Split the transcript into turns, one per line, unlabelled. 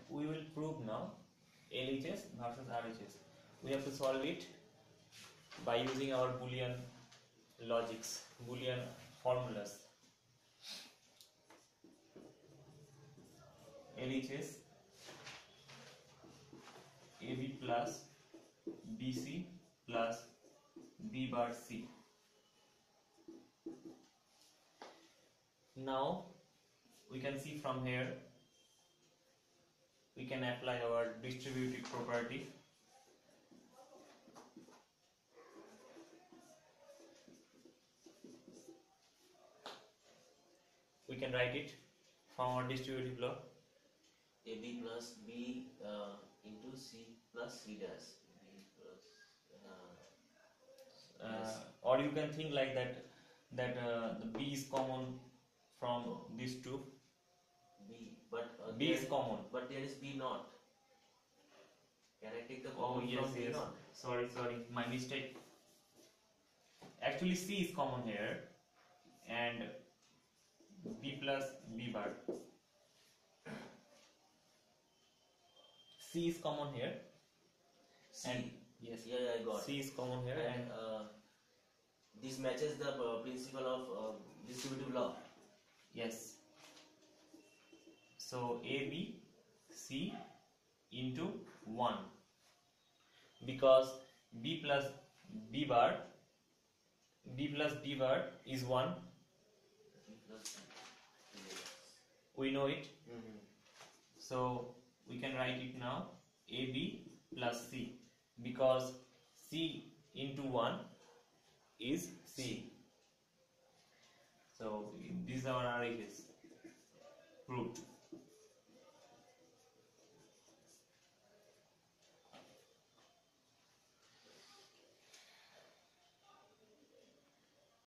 we will prove now LHS versus RHS. We have to solve it by using our Boolean logics, Boolean formulas. LHS AB plus BC plus B bar C. Now we can see from here we can apply our distributive property. We can write it from our distributive law.
AB plus B into C plus C dash. B plus, yes.
Or you can think like that the B is common from these two.
B, but
B is common.
But there is B not. Can I take the
Oh
common
yes,
from B
yes.
not?
Sorry, my mistake. Actually, C is common here, and B plus B bar. C is common here.
C.
And yes,
Yeah, I got.
C is common here, and
this matches the principle of distributive law.
yes. So AB C into 1, because B plus B bar is 1.
B plus B.
We know it.
Mm-hmm.
So we can write it now AB plus C, because C into 1 is C. So this is our RHS.